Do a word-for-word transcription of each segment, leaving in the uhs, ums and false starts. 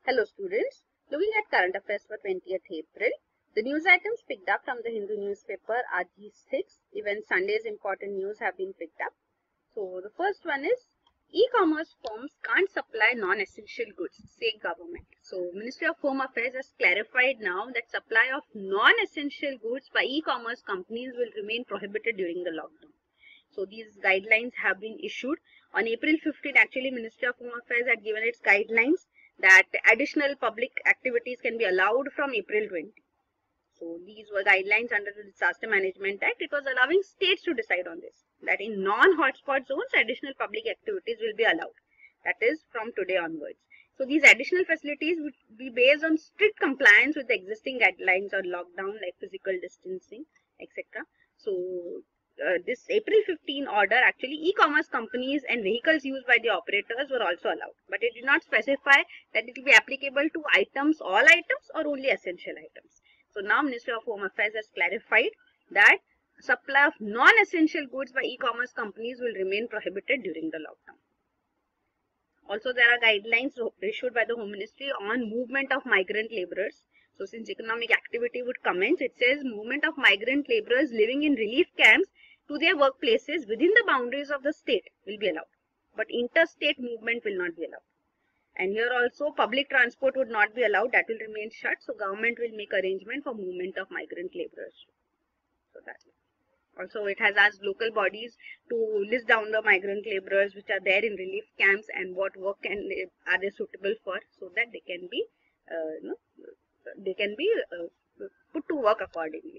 Hello students, looking at current affairs for twentieth April, the news items picked up from the Hindu newspaper are these six. Even Sunday's important news have been picked up. So the first one is e-commerce firms can't supply non-essential goods, say government. So Ministry of Home Affairs has clarified now that supply of non-essential goods by e-commerce companies will remain prohibited during the lockdown. So these guidelines have been issued on April fifteenth. Actually, Ministry of Home Affairs had given its guidelines that additional public activities can be allowed from April twentieth. So these were guidelines under the Disaster Management Act. It was allowing states to decide on this, that in non-hotspot zones, additional public activities will be allowed. That is from today onwards. So these additional facilities would be based on strict compliance with the existing guidelines on lockdown, like physical distancing, et cetera. So uh, this April fifteenth order, actually e-commerce companies and vehicles used by the operators were also allowed, but it did not specify that it will be applicable to items, all items, or only essential items. So now Ministry of Home Affairs has clarified that supply of non-essential goods by e-commerce companies will remain prohibited during the lockdown. Also, there are guidelines issued by the Home Ministry on movement of migrant laborers. So since economic activity would commence, it says movement of migrant laborers living in relief camps to their workplaces within the boundaries of the state will be allowed, but interstate movement will not be allowed. And here also public transport would not be allowed, that will remain shut. So government will make arrangement for movement of migrant laborers. So that also it has asked local bodies to list down the migrant laborers which are there in relief camps and what work can they, are they suitable for, so that they can be uh, you know, they can be uh, put to work accordingly.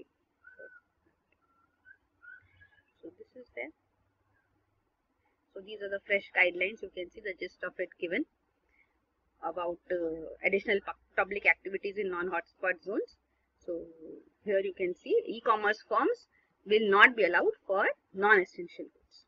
So this is there. So these are the fresh guidelines. You can see the gist of it given about uh, additional public activities in non-hotspot zones. So here you can see e-commerce firms will not be allowed for non-essential goods.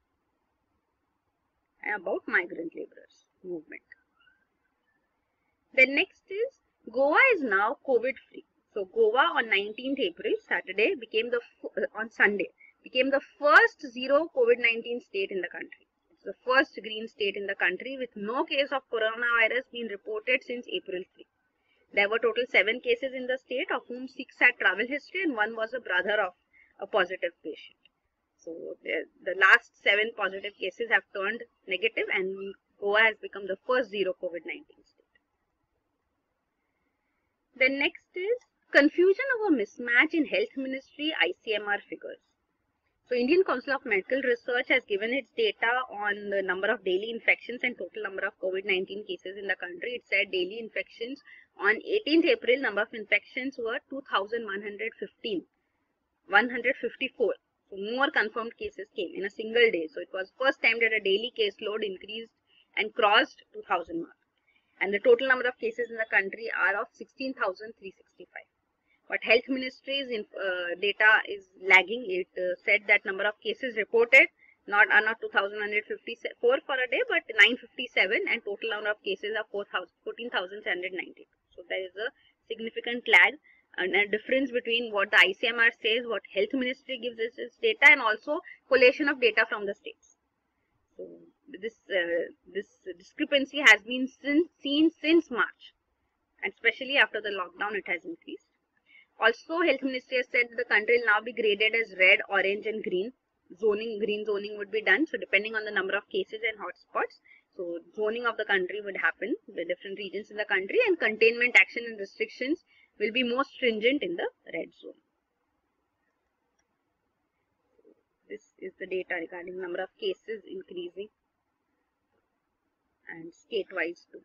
And about migrant laborers movement. The next is Goa is now COVID free. So Goa on nineteenth April, Saturday, became the on Sunday became the first zero COVID nineteen state in the country. The first green state in the country with no case of coronavirus being reported since April third. There were total seven cases in the state, of whom six had travel history and one was a brother of a positive patient. So the, the last seven positive cases have turned negative and Goa has become the first zero COVID nineteen state. The next is confusion over mismatch in Health Ministry I C M R figures. So Indian Council of Medical Research has given its data on the number of daily infections and total number of COVID nineteen cases in the country. It said daily infections on eighteenth April, number of infections were two thousand one hundred fifteen, one hundred fifty-four. So more confirmed cases came in a single day. So it was first time that a daily caseload increased and crossed two thousand mark. And the total number of cases in the country are of sixteen thousand three hundred sixty-five. But Health Ministry's uh, data is lagging. It uh, said that number of cases reported not are not two thousand one hundred fifty-four for a day, but nine hundred fifty-seven, and total number of cases are fourteen thousand seven hundred ninety. So there is a significant lag and a difference between what the I C M R says, what Health Ministry gives us its data, and also collation of data from the states. So this uh, this discrepancy has been since, seen since March, and especially after the lockdown it has increased. Also, Health Ministry has said the country will now be graded as red, orange and green. Zoning, green zoning would be done. So depending on the number of cases and hotspots, so zoning of the country would happen, the different regions in the country, and containment action and restrictions will be more stringent in the red zone. This is the data regarding number of cases increasing and state-wise too.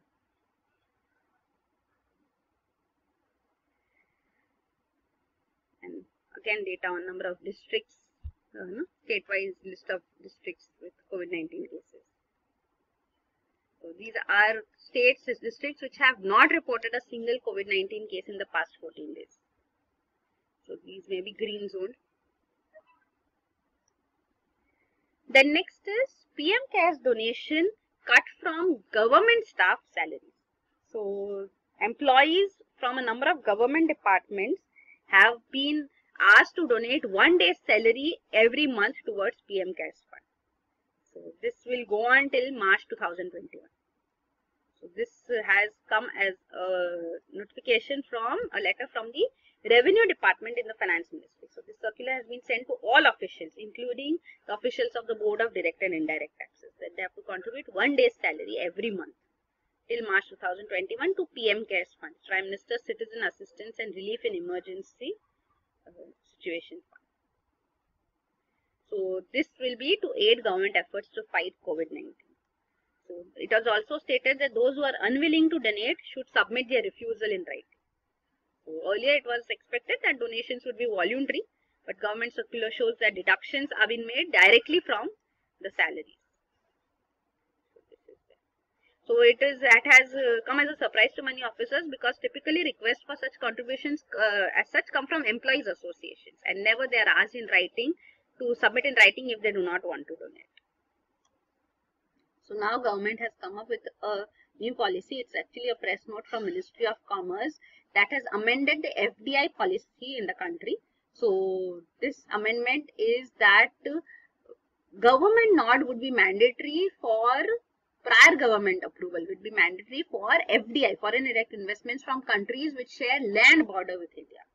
And again data on number of districts, uh, no, state-wise list of districts with COVID nineteen cases. So these are states, districts which have not reported a single COVID nineteen case in the past fourteen days. So these may be green zoned. Then next is P M CARES donation cut from government staff salaries. So employees from a number of government departments have been asked to donate one day's salary every month towards P M CARES fund. So this will go on till March two thousand twenty-one. So this has come as a notification from a letter from the Revenue Department in the Finance Ministry. So this circular has been sent to all officials, including the officials of the Board of Direct and Indirect Taxes, that they have to contribute one day's salary every month till March two thousand twenty-one to P M CARES Fund, Prime Minister's Citizen Assistance and Relief in Emergency uh, Situation Fund. So this will be to aid government efforts to fight COVID nineteen. So it was also stated that those who are unwilling to donate should submit their refusal in writing. So earlier it was expected that donations would be voluntary, but government circular shows that deductions are being made directly from the salaries. So, this is there. So it is that has uh, come as a surprise to many officers, because typically requests for such contributions uh, as such come from employees associations, and never they are asked in writing to submit in writing if they do not want to donate. So now government has come up with a new policy. It's actually a press note from Ministry of Commerce that has amended the F D I policy in the country. So this amendment is that government nod would be mandatory for prior government approval, would be mandatory for F D I, foreign direct investments from countries which share land border with India.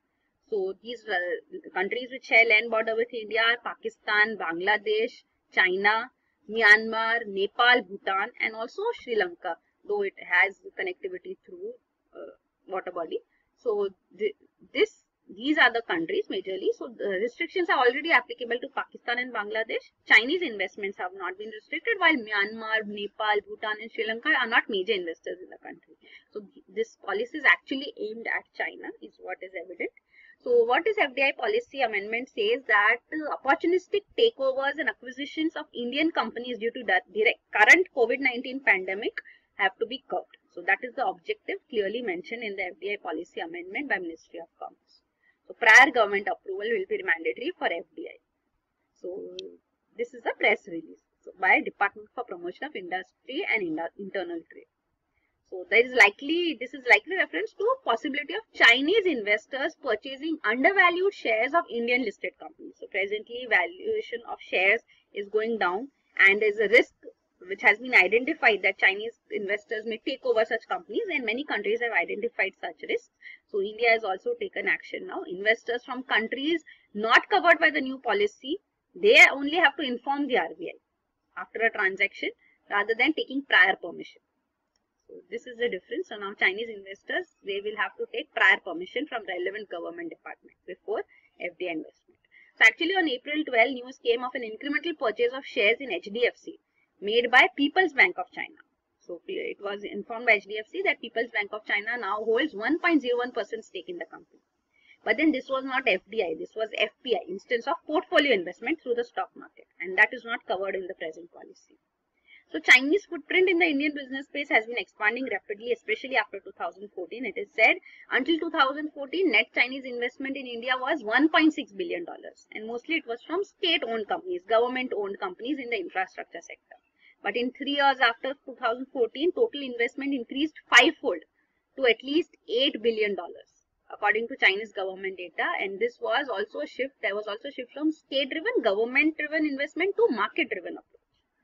So these uh, countries which share land border with India are Pakistan, Bangladesh, China, Myanmar, Nepal, Bhutan, and also Sri Lanka, though it has connectivity through uh, water body. So th this these are the countries majorly. So the restrictions are already applicable to Pakistan and Bangladesh. Chinese investments have not been restricted, while Myanmar, Nepal, Bhutan, and Sri Lanka are not major investors in the country. So this policy is actually aimed at China, is what is evident. So what this F D I policy amendment says that uh, opportunistic takeovers and acquisitions of Indian companies due to that direct current COVID nineteen pandemic have to be curbed. So that is the objective clearly mentioned in the F D I policy amendment by Ministry of Commerce. So prior government approval will be mandatory for F D I. So this is a press release so, by Department for Promotion of Industry and Internal Trade. So there is likely, this is likely reference to a possibility of Chinese investors purchasing undervalued shares of Indian listed companies. So presently valuation of shares is going down, and there is a risk which has been identified that Chinese investors may take over such companies, and many countries have identified such risks. So India has also taken action now. Investors from countries not covered by the new policy, they only have to inform the R B I after a transaction rather than taking prior permission. So this is the difference. So now Chinese investors, they will have to take prior permission from relevant government department before F D I investment. So actually on April twelfth, news came of an incremental purchase of shares in H D F C made by People's Bank of China. So it was informed by H D F C that People's Bank of China now holds one point zero one percent stake in the company. But then this was not F D I, this was F P I, instance of portfolio investment through the stock market, and that is not covered in the present policy. So Chinese footprint in the Indian business space has been expanding rapidly, especially after two thousand fourteen. It is said until two thousand fourteen, net Chinese investment in India was one point six billion dollars, and mostly it was from state-owned companies, government-owned companies in the infrastructure sector. But in three years after two thousand fourteen, total investment increased fivefold to at least eight billion dollars, according to Chinese government data. And this was also a shift, there was also a shift from state-driven, government-driven investment to market-driven approach.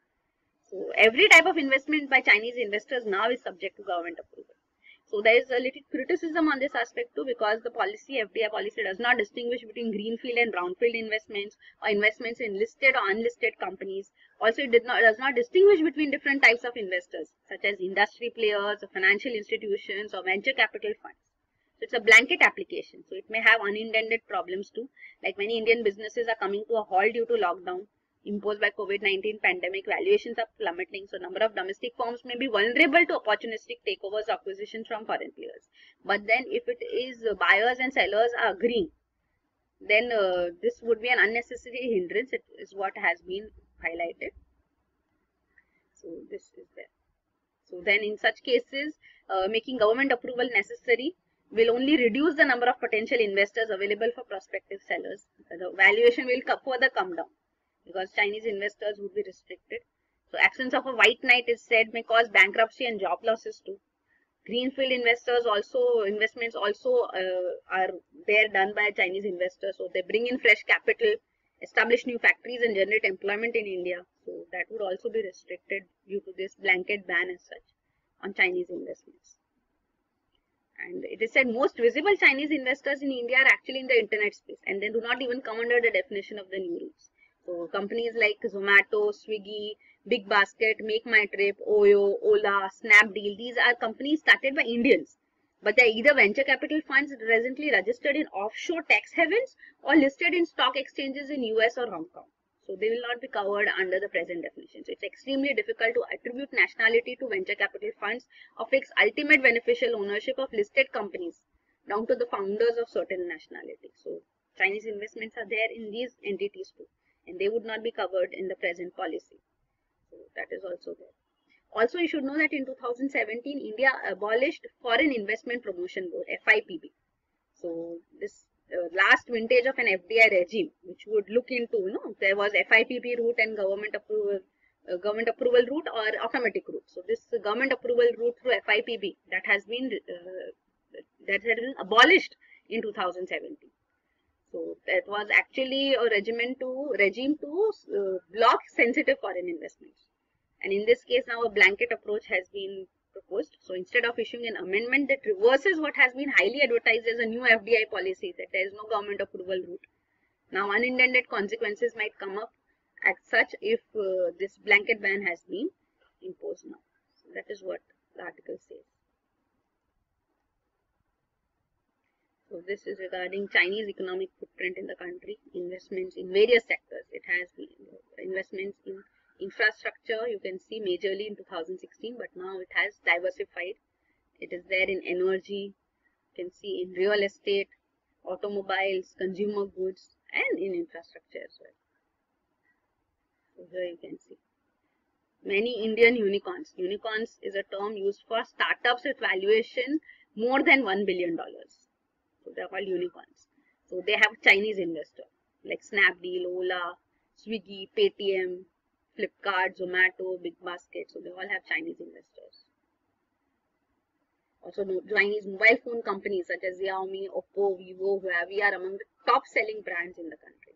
So every type of investment by Chinese investors now is subject to government approval. So there is a little criticism on this aspect too, because the policy, F D I policy, does not distinguish between greenfield and brownfield investments or investments in listed or unlisted companies. Also, it did not, does not distinguish between different types of investors, such as industry players or financial institutions or venture capital funds. So it's a blanket application. So it may have unintended problems too, like many Indian businesses are coming to a halt due to lockdown imposed by COVID nineteen pandemic. Valuations are plummeting, so number of domestic firms may be vulnerable to opportunistic takeovers or acquisitions from foreign players. But then if it is uh, buyers and sellers are agreeing, then uh, this would be an unnecessary hindrance. It is what has been highlighted. So this is there. So then in such cases, uh, making government approval necessary will only reduce the number of potential investors available for prospective sellers. The valuation will further come down, because Chinese investors would be restricted. So actions of a white knight is said may cause bankruptcy and job losses too. Greenfield investors also, investments also uh, are there done by Chinese investors. So they bring in fresh capital, establish new factories and generate employment in India. So that would also be restricted due to this blanket ban as such. on Chinese investments. And it is said most visible Chinese investors in India are actually in the internet space, and they do not even come under the definition of the new rules. So companies like Zomato, Swiggy, Big Basket, Make My Trip, Oyo, Ola, Snapdeal, these are companies started by Indians, but they are either venture capital funds presently registered in offshore tax havens or listed in stock exchanges in U S or Hong Kong. So they will not be covered under the present definition. So it's extremely difficult to attribute nationality to venture capital funds of its ultimate beneficial ownership of listed companies down to the founders of certain nationality. So Chinese investments are there in these entities too, and they would not be covered in the present policy. So that is also there. Also, you should know that in two thousand seventeen, India abolished Foreign Investment Promotion Board, F I P B. So this uh, last vintage of an F D I regime, which would look into, you know, there was F I P B route and government approval, uh, government approval route or automatic route. So this uh, government approval route through F I P B that has been uh, that has been abolished in two thousand seventeen. So that was actually a regime to regime to uh, block sensitive foreign investments. And in this case, now a blanket approach has been proposed. So instead of issuing an amendment that reverses what has been highly advertised as a new F D I policy, that there is no government approval route, now unintended consequences might come up as such if uh, this blanket ban has been imposed now. So that is what the article says. So this is regarding Chinese economic footprint in the country, investments in various sectors. It has been investments in infrastructure, you can see majorly in two thousand sixteen, but now it has diversified. It is there in energy, you can see in real estate, automobiles, consumer goods, and in infrastructure as well. So here you can see many Indian unicorns. Unicorns is a term used for startups with valuation more than one billion dollars. So they are called unicorns. So they have Chinese investors like Snapdeal, Ola, Swiggy, Paytm, Flipkart, Zomato, Big Basket. So they all have Chinese investors. Also, Chinese mobile phone companies such as Xiaomi, Oppo, Vivo, Huawei are among the top selling brands in the country.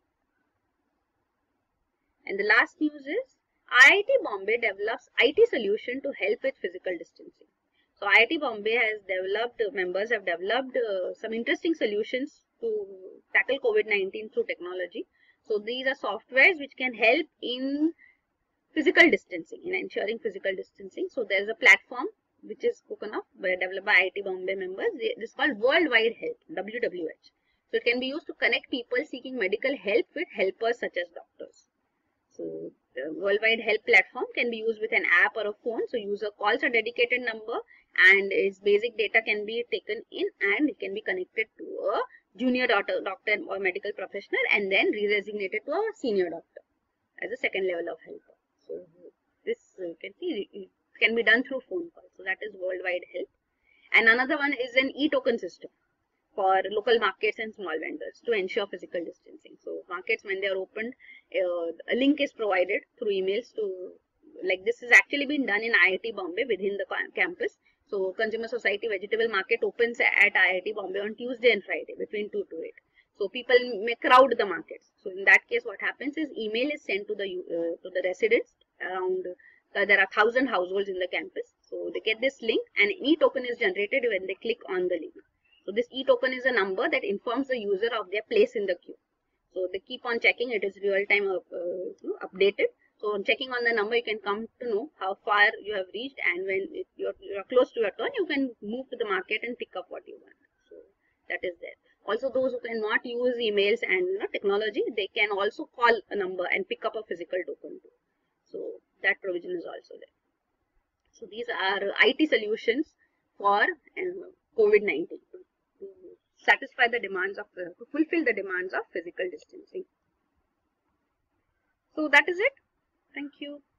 And the last news is I I T Bombay develops I T solution to help with physical distancing. So I I T Bombay has developed, members have developed uh, some interesting solutions to tackle COVID nineteen through technology. So these are softwares which can help in physical distancing, in ensuring physical distancing. So there is a platform which is spoken of, developed by I I T Bombay members. This is called Worldwide Health, W W H. So it can be used to connect people seeking medical help with helpers such as doctors. So the Worldwide Help platform can be used with an app or a phone. So user calls a dedicated number and its basic data can be taken in and it can be connected to a junior doctor, doctor or medical professional and then re-designated to a senior doctor as a second level of helper. So this uh, you can see it can be done through phone call. So that is Worldwide Help. And another one is an e-token system for local markets and small vendors to ensure physical distancing. So markets, when they are opened, uh, a link is provided through emails to, like this has actually been done in I I T Bombay within the campus. So Consumer Society Vegetable Market opens at I I T Bombay on Tuesday and Friday between two to eight. So people may crowd the markets. So in that case, what happens is email is sent to the uh, to the residents around. Uh, there are thousand households in the campus. So they get this link and an e-token is generated when they click on the link. So this e-token is a number that informs the user of their place in the queue. So they keep on checking. It is real time uh, uh, updated. So on checking on the number, you can come to know how far you have reached, and when you're, you're close to your turn, you can move to the market and pick up what you want. So that is there. Also, those who cannot use emails and you know, technology, they can also call a number and pick up a physical token too. So that provision is also there. So these are I T solutions for uh, COVID nineteen to, to satisfy the demands of, uh, to fulfill the demands of physical distancing. So that is it. Thank you.